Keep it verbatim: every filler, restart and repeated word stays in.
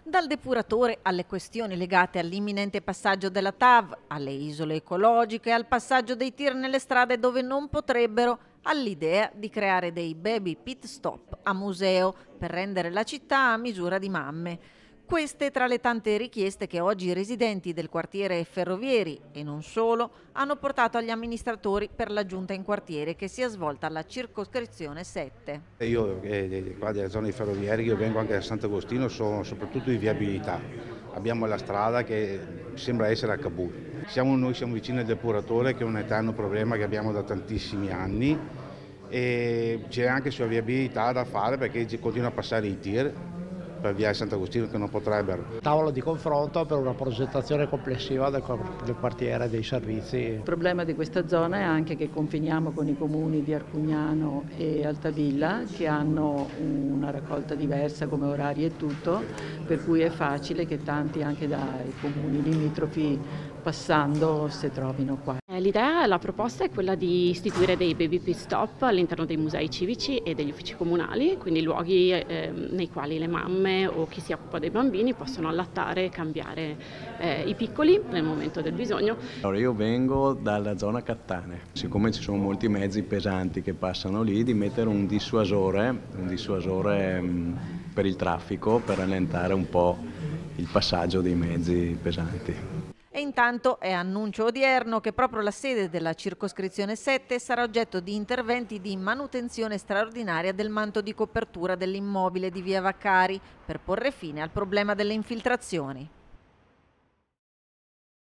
Dal depuratore alle questioni legate all'imminente passaggio della T A V, alle isole ecologiche, al passaggio dei tir nelle strade dove non potrebbero, all'idea di creare dei baby pit stop a museo per rendere la città a misura di mamme. Queste tra le tante richieste che oggi i residenti del quartiere Ferrovieri, e non solo, hanno portato agli amministratori per la giunta in quartiere che si è svolta alla circoscrizione sette. Io eh, qua della zona di Ferrovieri, io vengo anche da Sant'Agostino, sono soprattutto di viabilità. Abbiamo la strada che sembra essere a Kabul. Siamo, noi siamo vicini al depuratore, che è un eterno problema che abbiamo da tantissimi anni, e c'è anche sulla viabilità da fare perché continua a passare i tir per via Sant'Agostino che non potrebbero. Tavolo di confronto per una progettazione complessiva del, del quartiere, dei servizi. Il problema di questa zona è anche che confiniamo con i comuni di Arcugnano e Altavilla, che hanno una raccolta diversa come orari e tutto, per cui è facile che tanti anche dai comuni limitrofi passando si trovino qua. L'idea, la proposta è quella di istituire dei baby pit stop all'interno dei musei civici e degli uffici comunali, quindi luoghi eh, nei quali le mamme o chi si occupa dei bambini possono allattare e cambiare eh, i piccoli nel momento del bisogno. Allora, io vengo dalla zona Cattane, siccome ci sono molti mezzi pesanti che passano lì, di mettere un dissuasore, un dissuasore mh, per il traffico, per rallentare un po' il passaggio dei mezzi pesanti. E intanto è annuncio odierno che proprio la sede della circoscrizione sette sarà oggetto di interventi di manutenzione straordinaria del manto di copertura dell'immobile di via Vaccari per porre fine al problema delle infiltrazioni.